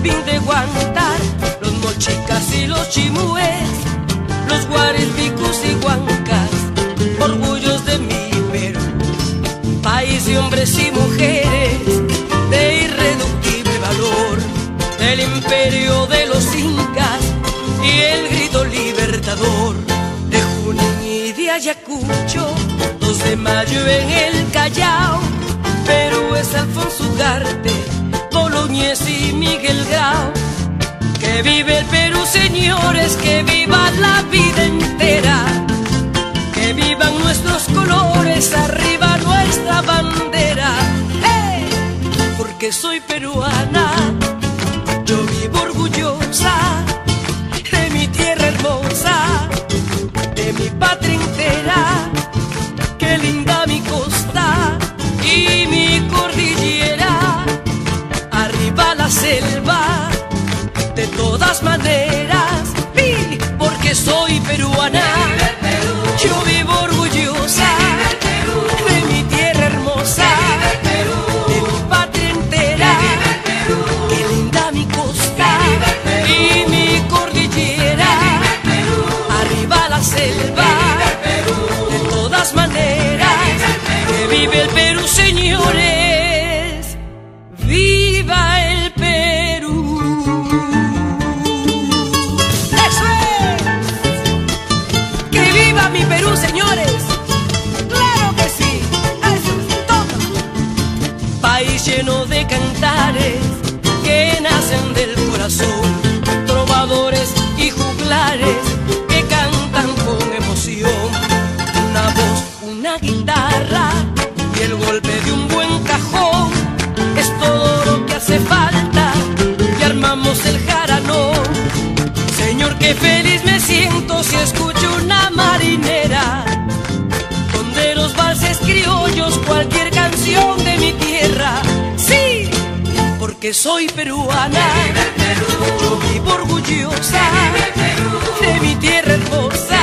fin de aguantar los mochicas y los chimúes, los guares, picos y huancas, orgullos de mi Perú, país de hombres y mujeres de irreductible valor, el imperio de los incas y el grito libertador, de Junín y de Ayacucho, 2 de mayo en el Callao, Perú es Alfonso Ugarte, Boloñez y Miguel Grau. Que vive el Perú, señores, que viva la vida entera, que vivan nuestros colores, arriba nuestra bandera. ¡Hey! Porque soy peruana, yo vivo orgullosa de mi tierra hermosa, de mi patria entera. Qué linda mi costa y mi cordillera, arriba la selva, de todas maneras, porque soy peruana, yo vivo orgullosa de mi tierra hermosa, de mi patria entera. Qué linda mi costa y mi cordillera, arriba la selva, de todas maneras. Que vive el Perú, señores, viva el Perú. ¡Eso es! ¡Que viva mi Perú, señores! ¡Claro que sí! ¡Eso es todo! País lleno de cantares que nacen del corazón, trovadores y juglares que cantan con emoción, una voz, una guitarra y el golpe de un buen cajón es todo lo que hace falta y armamos el jaranón. Señor, qué feliz me siento si escucho una marinera, tonderos, valses, criollos, cualquier canción de mi tierra. Sí, porque soy peruana, yo vivo orgullosa de mi tierra hermosa.